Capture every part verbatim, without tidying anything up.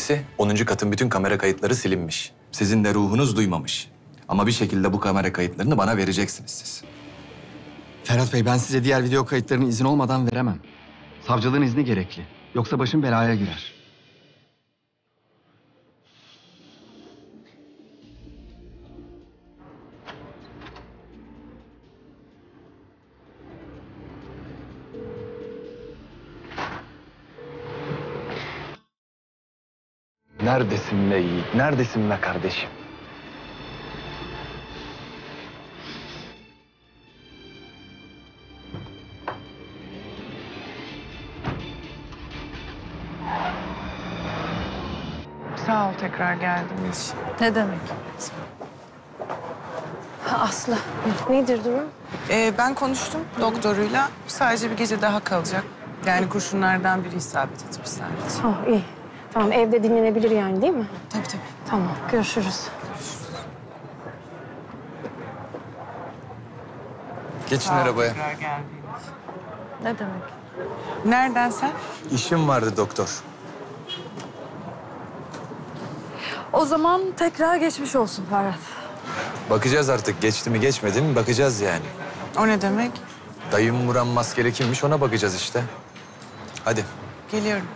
İkincisi, onuncu katın bütün kamera kayıtları silinmiş. Sizin de ruhunuz duymamış. Ama bir şekilde bu kamera kayıtlarını bana vereceksiniz siz. Ferhat Bey, ben size diğer video kayıtlarını izin olmadan veremem. Savcılığın izni gerekli. Yoksa başım belaya girer. Neredesin be Yiğit? Neredesin be kardeşim? Sağ ol tekrar geldiğin için. Ne demek? Ha, Aslı, nedir durum? Ee, ben konuştum doktoruyla. Sadece bir gece daha kalacak. Yani kurşunlardan biri isabet etmiş sadece. Oh, iyi. Tamam, evde dinlenebilir yani değil mi? Tabii tabii. Tamam, görüşürüz. Geçin Sağ ol arabaya. tekrar geldiğin için. Ne demek? Nereden sen? İşim vardı doktor. O zaman tekrar geçmiş olsun Ferhat. Bakacağız artık. Geçti mi geçmedi mi bakacağız yani. O ne demek? Dayım vuran maskeli kimmiş ona bakacağız işte. Hadi. Geliyorum.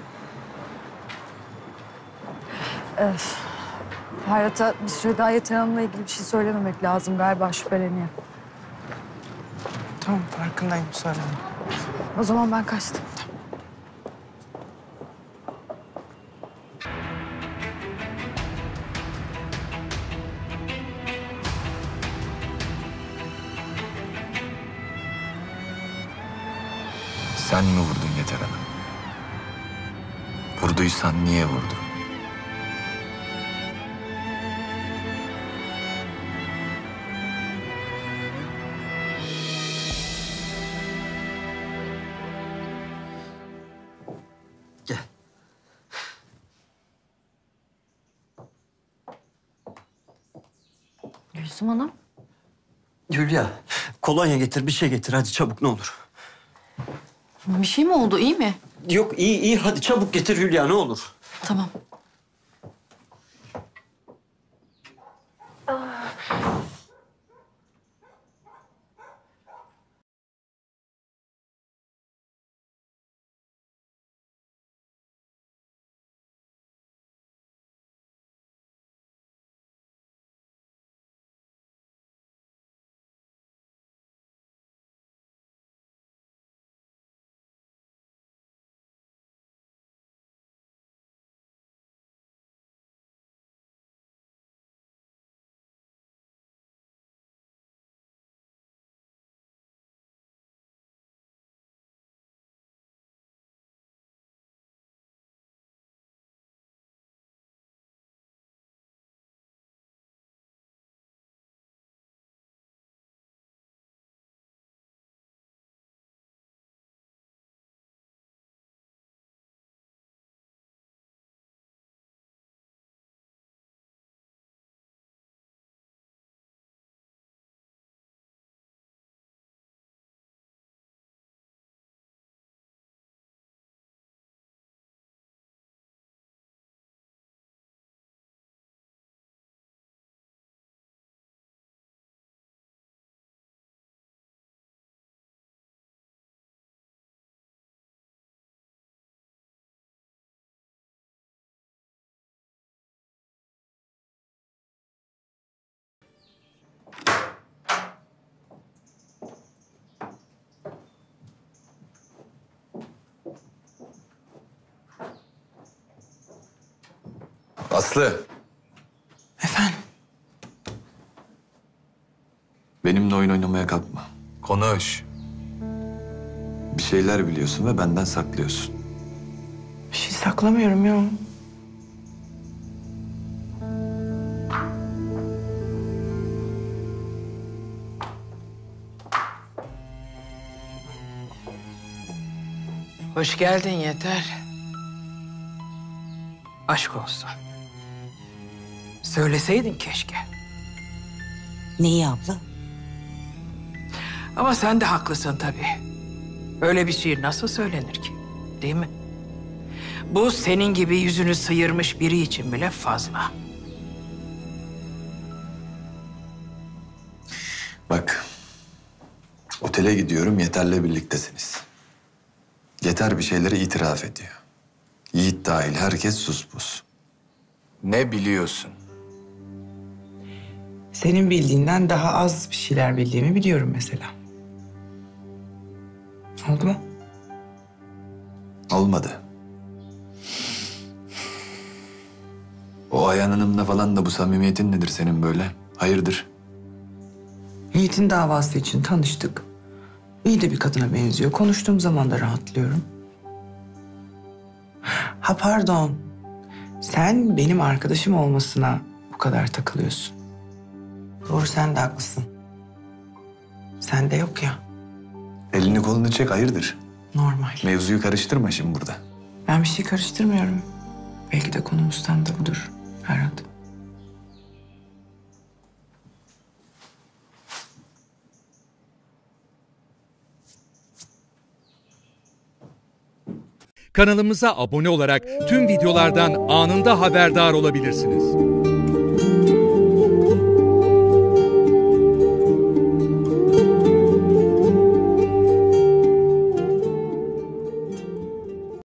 Evet. Ferhat'a bir süre daha Yeter Hanım'la ilgili bir şey söylememek lazım. Galiba şüpheleniyor. Tamam, farkındayım. Sorun yok. O zaman ben kaçtım. Sen mi vurdun Yeter Hanım? Vurduysan niye vurdun? Gel. Gülsüm Hanım. Hülya, kolonya getir, bir şey getir. Hadi çabuk ne olur. Bir şey mi oldu? İyi mi? Yok, iyi iyi. Hadi çabuk getir Hülya, ne olur. Tamam. Aslı. Efendim? Benimle oyun oynamaya kalkma. Konuş. Bir şeyler biliyorsun ve benden saklıyorsun. Bir şey saklamıyorum ya. Hoş geldin Yeter. Aşk olsun. Söyleseydin keşke. Neyi abla? Ama sen de haklısın tabii. Öyle bir şiir nasıl söylenir ki? Değil mi? Bu senin gibi yüzünü sıyırmış biri için bile fazla. Bak, otele gidiyorum, Yeter'le birliktesiniz. Yeter bir şeyleri itiraf ediyor. Yiğit dahil herkes sus pus. Ne biliyorsun? Senin bildiğinden daha az bir şeyler bildiğimi biliyorum mesela. Oldu mu? Olmadı. O Ayhan Hanım'la falan da bu samimiyetin nedir senin böyle? Hayırdır? Yiğit'in davası için tanıştık. İyi de bir kadına benziyor. Konuştuğum zaman da rahatlıyorum. Ha pardon. Sen benim arkadaşım olmasına bu kadar takılıyorsun. Doğru, sen de haklısın. Sende yok ya. Elini kolunu çek, hayırdır? Normal. Mevzuyu karıştırma şimdi burada. Ben bir şey karıştırmıyorum. Belki de konumuz tam da budur Ferhat. Kanalımıza abone olarak tüm videolardan anında haberdar olabilirsiniz.